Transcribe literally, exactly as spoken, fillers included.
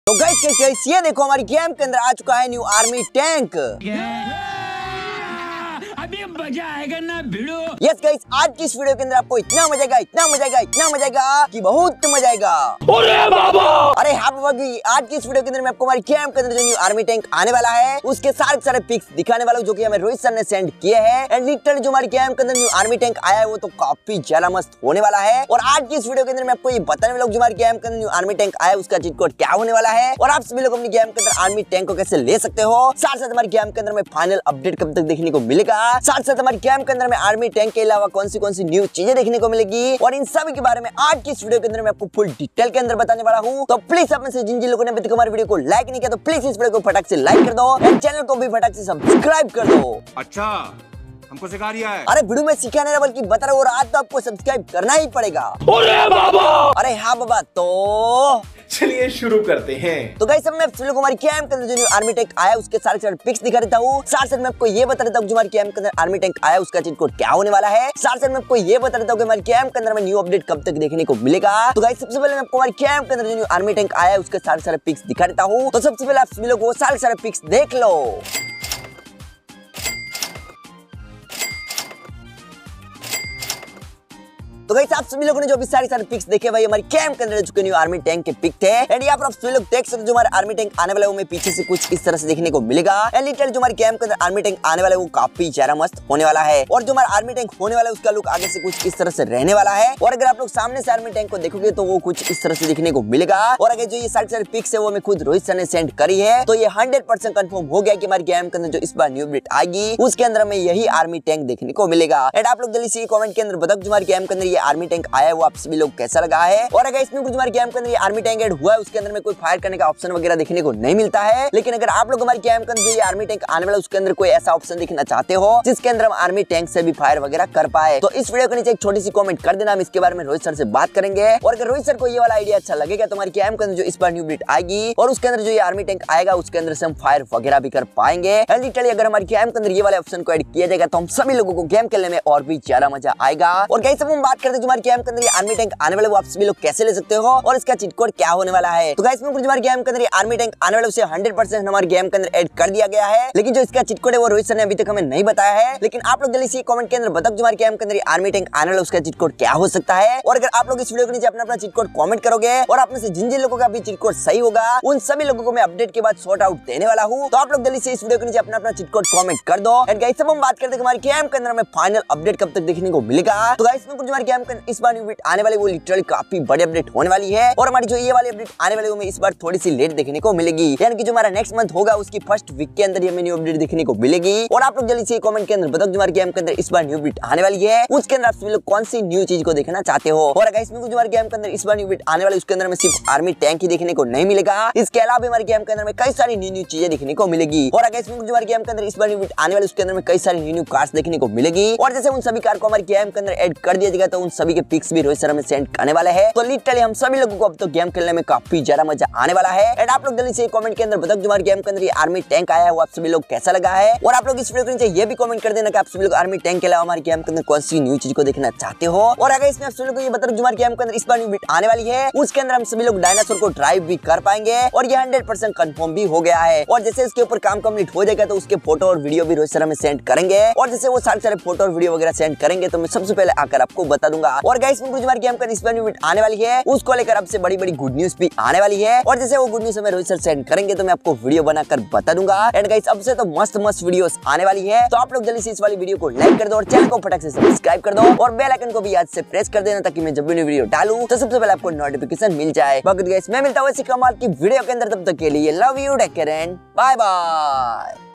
तो guys guys guys ये देखो हमारी गेम के अंदर आ चुका है न्यू आर्मी टैंक। अभी मजा आएगा ना भिड़ो। यस गाइस, आज की इस वीडियो के अंदर आपको इतना मजा आएगा इतना मजा आएगा इतना मजा आएगा कि बहुत मजा आएगा। अरे बाबा अरे हाँ बाबा की आज की इस वीडियो के अंदर मैं आपको हमारी गेम के अंदर जो न्यू आर्मी टैंक आने वाला है उसके सारे सारे पिक्स दिखाने वाला हूँ जो कि हमें रोहित सर ने सेंड किए हैं। एंड लिटरली जो हमारी गेम के अंदर न्यू आर्मी टैंक आया है वो तो काफी ज्यादा मस्त होने वाला है। और आज की इस वीडियो के अंदर मैं आपको ये बताने वाला हूँ जो हमारी गेम के अंदर न्यू आर्मी टैंक आया है उसका चीट कोड क्या होने वाला है और आप सभी लोग अपनी गेम के अंदर आर्मी टैंक को कैसे ले सकते हो। साथ साथ हमारी गेम के अंदर में फाइनल अपडेट कब तक देखने को मिलेगा, साथ साथ हमारी गेम के अंदर में आर्मी टैंक के अलावा कौन सी कौन सी न्यू चीजें देखने को मिलेगी और इन सभी के बारे में आज की इस वीडियो के अंदर मैं आपको फुल डिटेल के अंदर बताने वाला हूँ। तो प्लीज आप में से जिन जिन लोगों ने अभी तक हमारी वीडियो को लाइक नहीं किया तो प्लीज इस वीडियो को फटाक से लाइक कर दो और चैनल को भी फटाक से सब्सक्राइब कर दो। अच्छा हमको सिखा रिया है। अरे वीडियो में सिखा नहीं रहा बल्कि बता रहा हूँ और आज तो आपको सब्सक्राइब करना ही पड़ेगा। अरे बाबा अरे हाँ बाबा तो चलिए शुरू करते हैं। तो गाइस अब मैं आप सभी लोगों को हमारी गेम के अंदर जो न्यू आर्मी टैंक आया उसके सारे सारे पिक्स दिखा देता हूँ। साथ साथ मैं आपको ये बता देता हूँ जो हमारी गेम के अंदर आर्मी टैंक आया उसका चीट कोड क्या होने वाला है। साथ साथ मैं आपको ये बता देता हूँ कि हमारी गेम के अंदर में न्यू अपडेट कब तक देखने को मिलेगा। तो गाइस सबसे पहले मैं आपको हमारी गेम के अंदर जो न्यू आर्मी टैंक आया उसके सारे सारे पिक्स दिखा देता हूँ। तो सबसे पहले आप सभी लोग वो सारे सारे पिक्स देख लो। तो गाइस आप सभी लोगों ने जो भी सारी सारी पिक्स देखे भाई हमारी गेम के अंदर चुके न्यू आर्मी टैंक के पिक थे। एंड यहाँ पर आप सभी लोग देख सकते हो जो हमारे आर्मी टैंक आने वाला है वो मैं पीछे से कुछ इस तरह से देखने को मिलेगा। एंड लिटरली जो हमारी गेम के अंदर आर्मी टैंक आने वाला है वो काफी ज्यादा मस्त होने वाला है और जो हमारा आर्मी टैंक होने वाला है उसका लुक आगे से कुछ इस तरह से रहने वाला है। और अगर आप लोग सामने से आर्मी टैंक को देखोगे तो वो कुछ इस तरह से दिखने को मिलेगा। और अगर जो ये सारी सारी पिक्स है वो मैं खुद रोहित सर ने सेंड करी है तो ये हंड्रेड परसेंट कन्फर्म हो गया कि हमारी गेम के अंदर जो इस बार न्यू अपडेट आएगी उसके अंदर में यही आर्मी टैंक देखने को मिलेगा। एंड आप लोग जल्दी से कमेंट के अंदर बताओ जो हमारी गेम के अंदर ये आर्मी टैंक आया आप सभी लोग कैसा लगा है। और अगर इसमें कुछ हमारी गेम के अंदर ये आर्मी टैंक ऐड हुआ है उसके अंदर में कोई फायर करने का ऑप्शन वगैरह देखने को नहीं मिलता है। लेकिन अगर आप लोग हमारी गेम के अंदर जो ये आर्मी टैंक आने वाला उसके अंदर कोई ऐसा ऑप्शन देखना चाहते हो जिसके अंदर हम आर्मी टैंक से भी फायर वगैरह कर पाए तो इस वीडियो के नीचे एक छोटी सी कमेंट कर देना, हम इसके बारे में रोहित सर से बात करेंगे। और अगर रोहित सर को ये वाला आइडिया अच्छा लगेगा तो हमारी गेम के अंदर जो इस बार न्यू अपडेट आएगी और उसके अंदर जो ये आर्मी टैंक आएगा उसके अंदर से हम फायर वगैरह भी कर पाएंगे। लिटरली अगर हमारी गेम के अंदर ये वाले ऑप्शन को ऐड किया जाएगा तो हम सभी लोगों को गेम खेलने में और भी ज्यादा मजा आएगा। और गाइस अब हम बात करते हैं जो हमारी गेम के अंदर ये आर्मी टैंक आने वाले वो आप सभी लोग कैसे ले सकते हो और इसका चीट कोड क्या होने वाला है। तो गाइस में कुछ हमारी गेम के अंदर आर्मी टैंक आने वाले उसे हंड्रेड परसेंट हमारी गेम के अंदर ऐड कर दिया गया है। लेकिन जो इसका चीट कोड है वो रोहित सर ने अभी तक हमें नहीं बताया है। लेकिन आप लोग जल्दी से कमेंट के अंदर बताओ जो हमारी गेम के अंदर आर्मी टैंक आने वाला उसका चीट कोड क्या हो सकता है। और अगर आप लोग इस वीडियो के नीचे अपना अपना चीट कोड कमेंट करोगे और आप में से जिन जिन लोगों का भी चीट कोड सही होगा उन सभी लोगों को मैं अपडेट के बाद सॉर्ट आउट देने वाला हूँ। तो आप लोग जल्दी से इस वीडियो के नीचे अपना अपना चीट कोड कमेंट कर दो। एंड गाइस अब हम बात करते हैं हमारी गेम के अंदर में फाइनल अपडेट कब तक देखने को मिलेगा। तो गाइस में कुछ हमारी गेम के इस बार न्यू अपडेट आने वाली वो लिटरली काफी बड़ी अपडेट होने वाली है। और हमारी जो ये वाली अपडेट आने वाली है इस बार थोड़ी सी लेट देखने को मिलेगी, यानी कि जो हमारा नेक्स्ट मंथ होगा उसकी फर्स्ट वीक के अंदर ये न्यू अपडेट देखने को मिलेगी। और आप लोग जल्दी से कमेंट के अंदर बताओ जो हमारी गेम के अंदर इस बार न्यू अपडेट आने वाली है उसके अंदर आप सभी लोग कौन सी न्यू चीज को देखना चाहते हो। और अगर इसमें कुछ हमारी गेम के अंदर इस बार न्यू अपडेट आने वाली उसके अंदर में सिर्फ आर्मी टैंक ही देखने को नहीं मिलेगा, इसके अलावा हमारी गेम के अंदर में कई सारी न्यू न्यू चीजें देखने को मिलेगी। और अगर इसमें कुछ हमारी गेम के अंदर इस बार न्यू अपडेट आने वाली उसके अंदर में कई सारी न्यू न्यू कार्स देखने को मिलेगी। और जैसे उन सभी कार को हमारी गेम के अंदर ऐड कर दिया जाएगा तो उन सभी के पिक्स भी रोहित सर हमें सेंड करने वाले हैं। तो लिटरली हम सभी लोगों को अब तो गेम खेलने में काफी ज्यादा मजा आने वाला है। एंड आप लोग जल्दी से कमेंट के अंदर बताओ जो हमारे गेम के अंदर ये आर्मी टैंक आया है वो आप सभी लोग कैसा लगा है। और आप लोग इस वीडियो के नीचे ये भी कमेंट कर देना कि आप सभी लोग आर्मी टैंक के अलावा हमारे गेम के अंदर कौन सी न्यू चीज को देखना चाहते हो। और अगर इसमें आप सभी लोग को ये बताओ जो हमारे गेम के अंदर इस बार न्यू अपडेट आने वाली है उसके अंदर हम सभी लोग डायनासोर को ड्राइव भी कर पाएंगे और ये हंड्रेड परसेंट कंफर्म भी हो गया है। और जैसे इसके ऊपर काम कंप्लीट हो जाएगा तो उसके फोटो और वीडियो भी रोहित सर हमें सेंड करेंगे। और जैसे वो सारे सारे फोटो और वीडियो वगैरह सेंड करेंगे तो मैं सबसे पहले आकर आपको बता दूंगा। और गाइस में कुछ हमारी गेम का इस बार न्यू अपडेट आने वाली है उसको लेकर आपसे बड़ी बड़ी गुड न्यूज भी आने वाली है। और जैसे वो गुड न्यूज हमें रोहित सर सेंड करेंगे तो मैं आपको वीडियो बनाकर बता दूंगा। एंड गाइस अब से तो मस्त मस्त वीडियोस आने वाली है तो आप लोग जल्दी से इस वाली वीडियो को लाइक कर दो और चैनल को फटाक से सब्सक्राइब कर दो और बेल आइकन को भी याद से प्रेस कर देना ताकि मैं जब भी वीडियो डालूं तो सबसे पहले आपको नोटिफिकेशन मिल जाए। बाकी गाइस मैं मिलता हूं इसी कमाल की वीडियो के अंदर, तब तक के लिए love you, take care and bye bye.